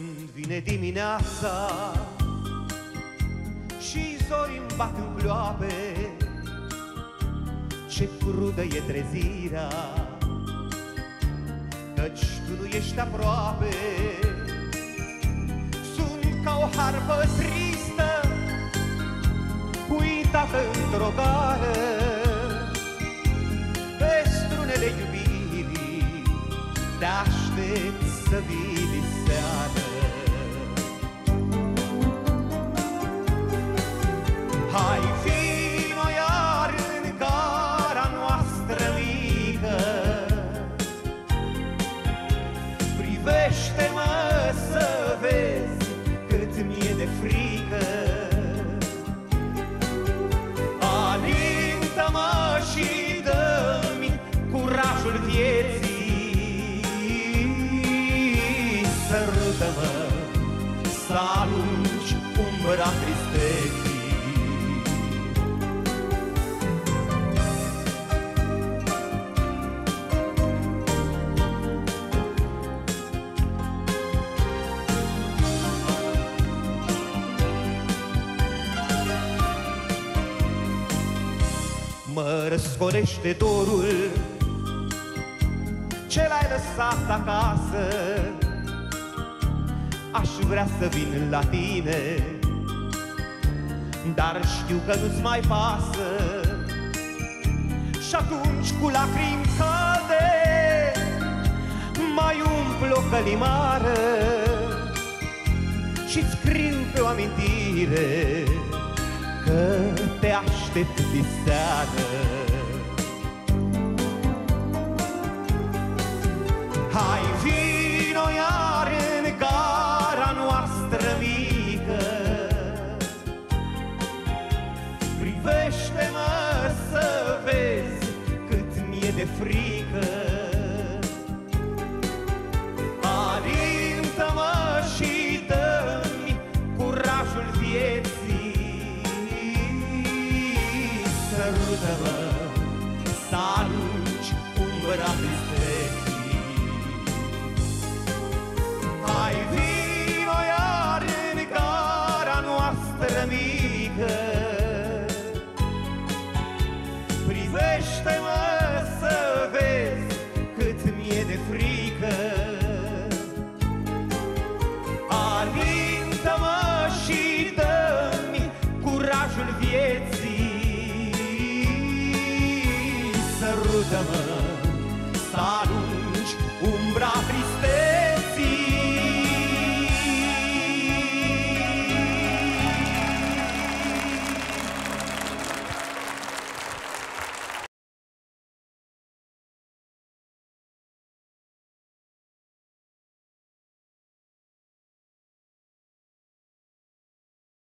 Când vine dimineața și zorii îmi bat în ploape, ce crudă e trezirea, căci tu nu ești aproape. Sunt ca o harpă tristă, uitată într-o gară, pe strunele iubirii te aștept să vii diseară. Hai, vino iar în gara noastră mică, privește-mă să vezi cât mi-e de frică. Alintă-mă și dă-mi curajul vieții, sărută-mă să alungi umbra tristeții. Mă răscolește dorul ce l-ai lăsat acasă. Aș vrea să vin la tine, dar știu că nu-ți mai pasă. Și atunci cu lacrimi calde mai umplu o călimară și-ți scriu pe o amintire că te aștept diseară. Hai, vino iar în gara noastră mică, privește-mă să vezi cât mi-e de frică. Alintă-mă și dă-mi curajul vieții, sărută-mă să alungi umbra tristeții. Hai, vino iar în gara noastră mică, privește-mă să vezi cât mi-e de frică. Alintă-mă și dă-mi curajul vieții, sărută-mă